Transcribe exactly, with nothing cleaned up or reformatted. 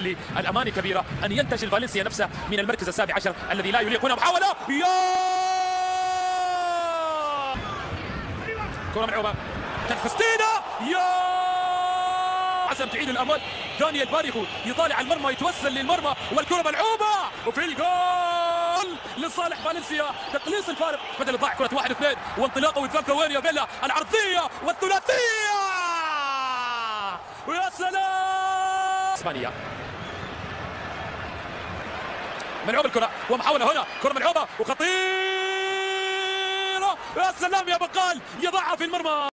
بكل الأمانة كبيرة أن ينتشل فالنسيا نفسه من المركز السابع عشر الذي لا يليق. هنا محاولة، يا كرة ملعوبة كانت فستينة، يا عسى تعيد الأمل. دانيال باريخو يطالع المرمى، يتوسل للمرمى والكرة ملعوبة وفي الجول لصالح فالنسيا. تقليص الفارق بدل ضاع كرة واحد اثنين وانطلاقه وثلاثة. وين يا فيلا العرضية والثلاثية، ويا سلام. اسبانيا ملعوب الكرة ومحاولة هنا، كرة ملعوبة وخطيرة، يا سلام يا بقال، يضعها في المرمى.